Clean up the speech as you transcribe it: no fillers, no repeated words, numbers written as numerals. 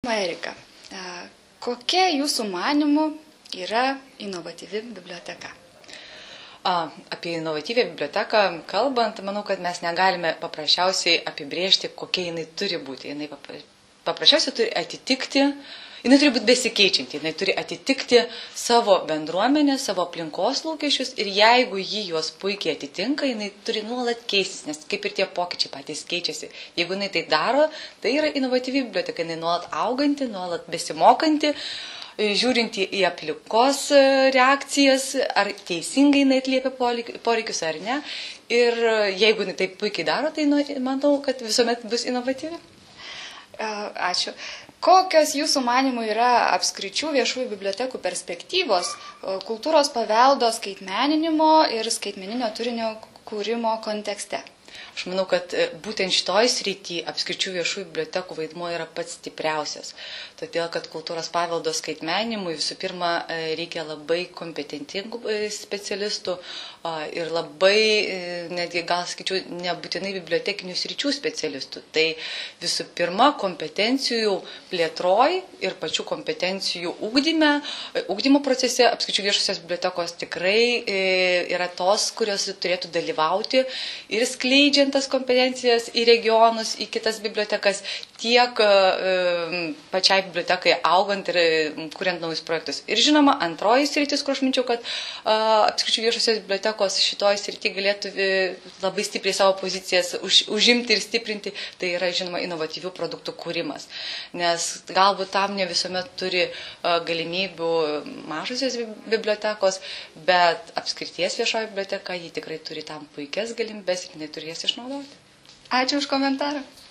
Erika, kokia jūsų manimų yra inovatyvi biblioteka? Apie inovatyvią biblioteką kalbant, manau, kad mes negalime paprasčiausiai apibrėžti, kokia jinai turi būti. Jinai paprasčiausiai turi atitikti, jinai turi būti besikeičianti, jinai turi atitikti savo bendruomenę, savo aplinkos lūkesčius ir jeigu ji juos puikiai atitinka, jinai turi nuolat keistis, nes kaip ir tie pokyčiai patys keičiasi. Jeigu jinai tai daro, tai yra inovatyvi biblioteka, jinai nuolat auganti, nuolat besimokanti, žiūrinti į aplinkos reakcijas, ar teisingai jinai atliepia poreikius ar ne. Ir jeigu jinai taip puikiai daro, tai manau, kad visuomet bus inovatyvi. Ačiū. Kokios jūsų manimų yra apskričių viešųjų bibliotekų perspektyvos kultūros paveldo skaitmeninimo ir skaitmeninio turinio kūrimo kontekste? Aš manau, kad būtent šitoj srity apskričių viešųjų bibliotekų vaidmuo yra pats stipriausias. Todėl, kad kultūros paveldo skaitmeninimui visų pirma reikia labai kompetentingų specialistų ir labai, netgi gal sakyčiau, nebūtinai bibliotekinių sričių specialistų. Tai visų pirma kompetencijų plėtroj ir pačių kompetencijų ugdymo procese apskričių viešosios bibliotekos tikrai yra tos, kurios turėtų dalyvauti ir skleidžiant tas kompetencijas į regionus, į kitas bibliotekas, tiek pačiai bibliotekai augant ir kuriant naujus projektus. Ir žinoma, antroji sritis, kur aš minčiau, kad apskričių viešosios bibliotekos šitoj srity galėtų labai stipriai savo pozicijas užimti ir stiprinti, tai yra, žinoma, inovatyvių produktų kūrimas. Nes galbūt tam ne visuomet turi galimybių mažosios bibliotekos, bet apskrities viešoji biblioteka, ji tikrai turi tam puikias galimybes ir jinai turi jas išnaudoti. Ačiū už komentarą.